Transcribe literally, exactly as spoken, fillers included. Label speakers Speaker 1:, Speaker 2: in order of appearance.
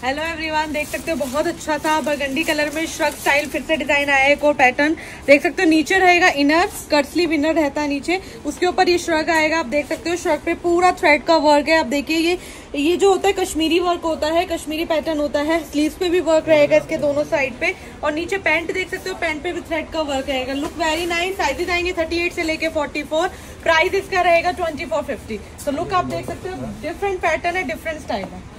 Speaker 1: Hello everyone, देख सकते हो बहुत अच्छा सा बरगंडी कलर में श्रग स्टाइल फिर से डिजाइन आया है। एक और पैटर्न देख सकते हो, नीचे रहेगा इनर कट स्लीव इनर रहता है नीचे, उसके ऊपर ये श्रग आएगा। आप देख सकते हो श्रग पे पूरा थ्रेड का वर्क है। आप देखिए ये ये जो होता है कश्मीरी वर्क होता है, कश्मीरी पैटर्न होता है। स्लीव्स पे भी वर्क रहेगा इसके दोनों साइड पे, और नीचे पैंट देख सकते हो, पैंट पे भी थ्रेड का वर्क रहेगा। Look very nice. साइजेस आएंगे थर्टी एट से लेके फोर्टी फोर। प्राइस इसका रहेगा ट्वेंटी फोर फिफ्टी। तो लुक आप देख सकते हो, डिफरेंट पैटर्न है, डिफरेंट स्टाइल है।